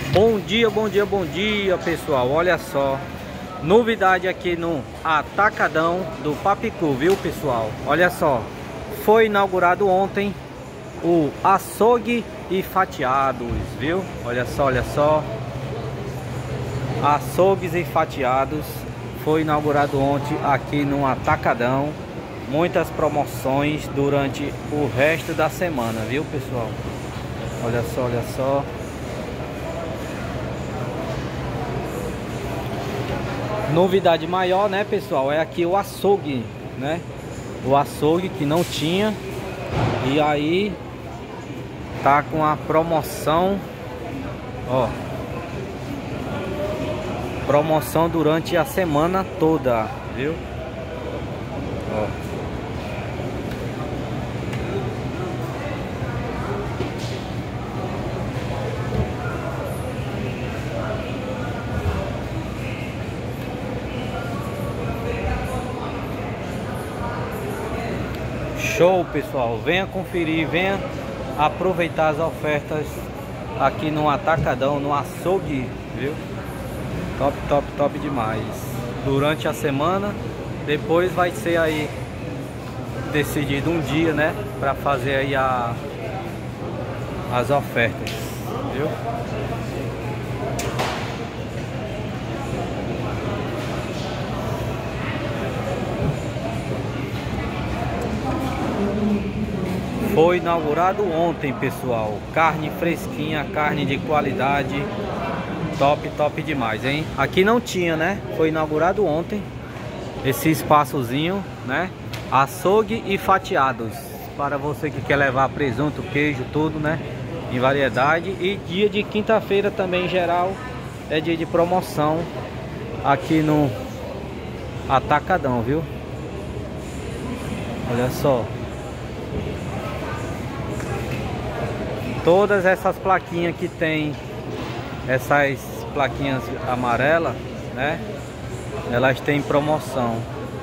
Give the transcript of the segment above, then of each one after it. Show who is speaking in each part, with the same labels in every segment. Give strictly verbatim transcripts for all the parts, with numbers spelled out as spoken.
Speaker 1: Bom dia, bom dia, bom dia, pessoal. Olha só, novidade aqui no Atacadão do Papicu, viu, pessoal? Olha só, foi inaugurado ontem o açougue e fatiados, viu? Olha só, olha só, açougues e fatiados foi inaugurado ontem aqui no Atacadão. Muitas promoções durante o resto da semana, viu, pessoal? Olha só, olha só. Novidade maior, né, pessoal, é aqui o açougue, né? O açougue que não tinha. E aí tá com a promoção, ó, promoção durante a semana toda, viu? Ó. Show, pessoal, venha conferir, venha aproveitar as ofertas aqui no Atacadão, no açougue, viu? Top, top, top demais. Durante a semana, depois vai ser aí decidido um dia, né, para fazer aí a, as ofertas, viu? Foi inaugurado ontem, pessoal. Carne fresquinha, carne de qualidade. Top, top demais, hein? Aqui não tinha, né? Foi inaugurado ontem esse espaçozinho, né? Açougue e fatiados. Para você que quer levar presunto, queijo, tudo, né? Em variedade. E dia de quinta-feira também, em geral, é dia de promoção aqui no Atacadão, viu? Olha só. Todas essas plaquinhas que tem, essas plaquinhas amarelas, né? Elas têm promoção.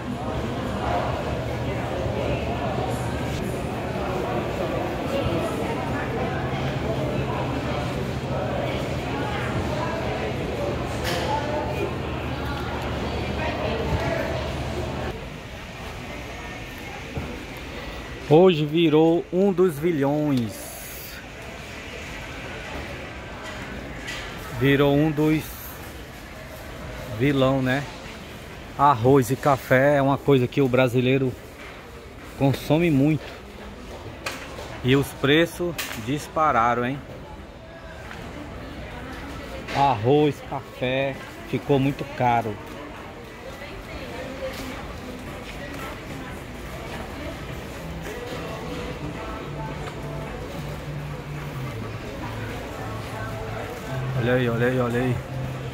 Speaker 1: Hoje virou um dos vilões. Virou um dos vilão, né? Arroz e café é uma coisa que o brasileiro consome muito. E os preços dispararam, hein? Arroz, café ficou muito caro. Olha aí, olha aí, olha aí.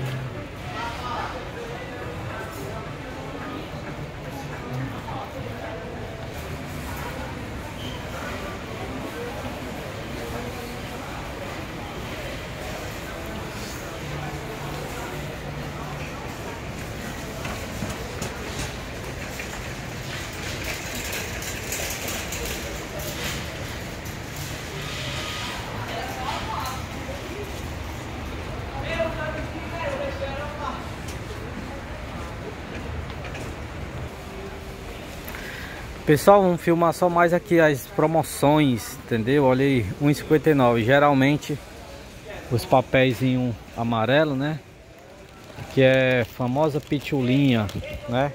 Speaker 1: Pessoal, vamos filmar só mais aqui as promoções, entendeu? Olha aí, um e cinquenta e nove. Geralmente os papéis em um amarelo, né? Que é famosa pitulinha, né?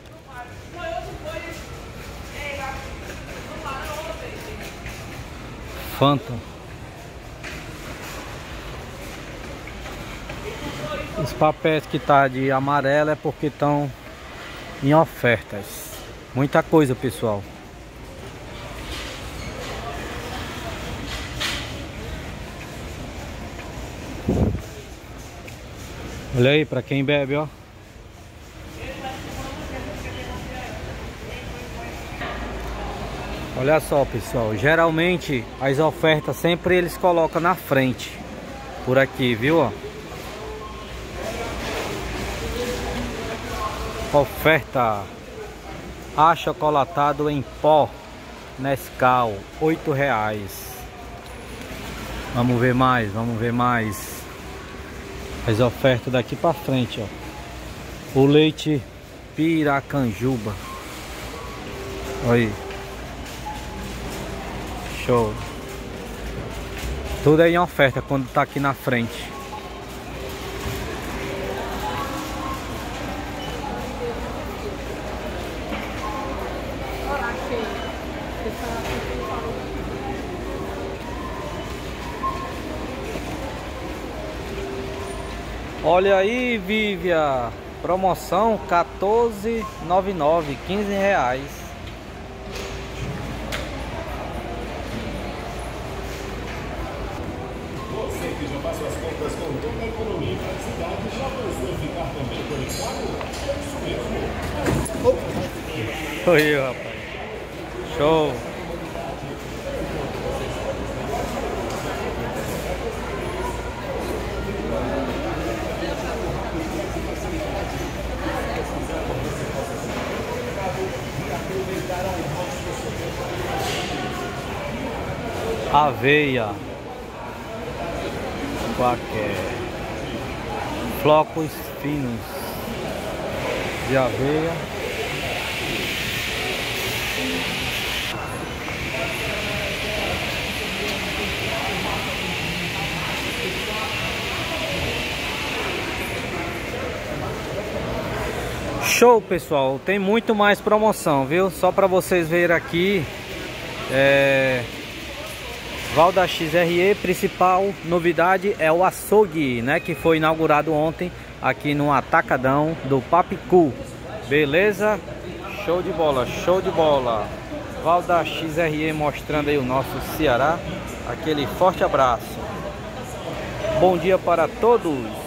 Speaker 1: Fanta. Os papéis que tá de amarelo é porque estão em ofertas. Muita coisa, pessoal. Olha aí, para quem bebe, ó. Olha só, pessoal, geralmente as ofertas sempre eles colocam na frente. Por aqui, viu, ó. Oferta achocolatado em pó Nescau, oito reais. Vamos ver mais, vamos ver mais. As ofertas daqui pra frente, ó. O leite Piracanjuba. Olha aí. Show. Tudo aí em oferta quando tá aqui na frente. Olha aí, Vívia, promoção quatorze reais e noventa e nove centavos, quinze reais.
Speaker 2: Você que já faz suas contas com toda a economia e praticidade, já pensou em ficar também conectado? É isso mesmo.
Speaker 1: Oi, rapaz. Show. Aveia, qualquer flocos finos de aveia. Show, pessoal, tem muito mais promoção, viu? Só para vocês verem aqui, é... Valda X R E, principal novidade é o açougue, né? Que foi inaugurado ontem aqui no Atacadão do Papicu. Beleza? Show de bola, show de bola. Valda X R E mostrando aí o nosso Ceará. Aquele forte abraço. Bom dia para todos.